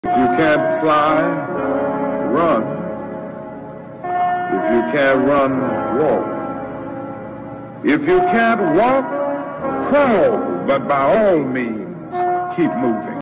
If you can't fly, run. If you can't run, walk. If you can't walk, crawl. But by all means, keep moving.